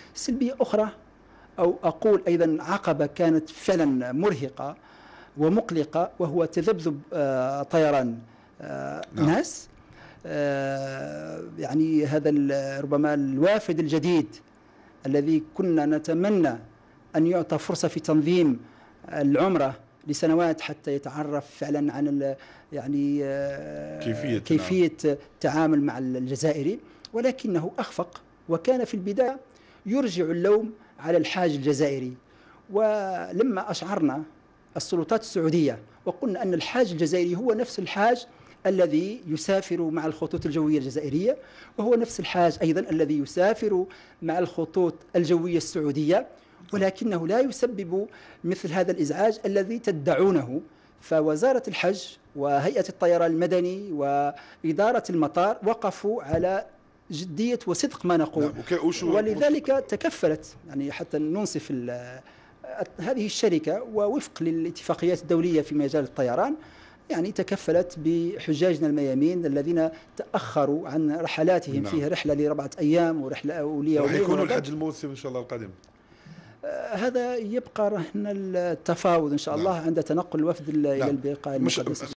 سلبية أخرى، أو أقول أيضا عقبة كانت فعلا مرهقة ومقلقة، وهو تذبذب طيران الناس. يعني هذا ربما الوافد الجديد الذي كنا نتمنى أن يعطى فرصة في تنظيم العمرة لسنوات حتى يتعرف فعلا عن يعني كيفية التعامل مع الجزائري، ولكنه أخفق، وكان في البداية يرجع اللوم على الحاج الجزائري. ولما أشعرنا السلطات السعودية وقلنا أن الحاج الجزائري هو نفس الحاج الذي يسافر مع الخطوط الجوية الجزائرية، وهو نفس الحاج أيضا الذي يسافر مع الخطوط الجوية السعودية، ولكنه لا يسبب مثل هذا الإزعاج الذي تدعونه. فوزارة الحج وهيئة الطيران المدني وإدارة المطار وقفوا على جدية وصدق ما نقول، ولذلك تكفلت يعني حتى ننصف هذه الشركة ووفق للاتفاقيات الدولية في مجال الطيران، يعني تكفلت بحجاجنا الميامين الذين تأخروا عن رحلاتهم. فيها رحلة ل4 أيام ورحلة أولية. راح يكونوا الحج الموسم إن شاء الله القادم. هذا يبقى رهن التفاوض إن شاء الله عند تنقل الوفد إلى البقاع المقدسة.